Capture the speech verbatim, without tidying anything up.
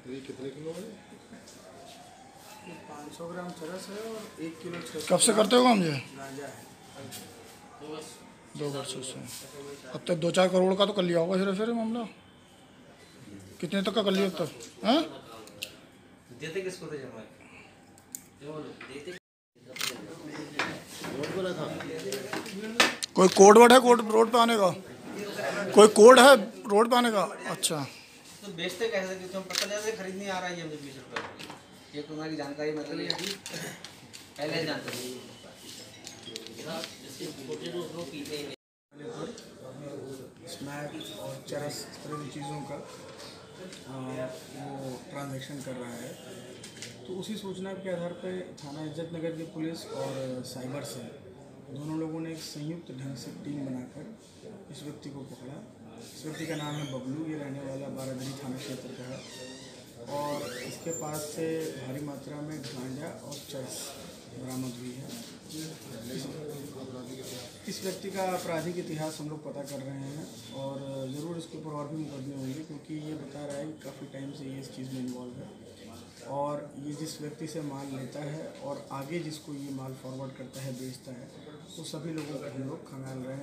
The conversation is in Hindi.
ये कितने किलो है? पाँच सौ ग्राम चरस है और एक किलो छः सौ। कब से करते हो काम ये? गांजा है दो वर्षों से। अब तक दो चार करोड़ का तो कर लिया होगा सिर्फ फिर मामला। कितने तक का कर लिया अब तक? हैं? देते किसको थे जमा? देते कोई कोड वर्ड है कोड रोड पे आने का? कोई कोड है रोड पे आने का? अच्छा तो बेचते कैसे थे? तुम पता चला खरीद नहीं आ रहा है हमसे बीस रुपये। ये तुम्हारी जानकारी मतलब ये थी पहले जानते थे। स्मैक और चरस इस तरह की चीज़ों का आ, वो ट्रांजैक्शन कर रहा है। तो उसी सूचना के आधार पर थाना इज्जत नगर की पुलिस और साइबर सेल दोनों लोगों ने एक संयुक्त ढंग से टीम बनाकर इस व्यक्ति को पकड़ा। इस व्यक्ति का नाम है बबलू। ये रहने वाला बारादरी थाना क्षेत्र का है और इसके पास से भारी मात्रा में गांजा और चरस बरामद हुई है। इस, इस व्यक्ति का आपराधिक इतिहास हम लोग पता कर रहे हैं और ज़रूर इसके ऊपर और भी मुकदमे होंगे, क्योंकि ये बता रहा है कि काफ़ी टाइम से ये इस चीज़ में इन्वॉल्व है और ये जिस व्यक्ति से माल लेता है और आगे जिसको ये माल फॉरवर्ड करता है, बेचता है, वो सभी लोगों को हम लोग खंगाल रहे हैं।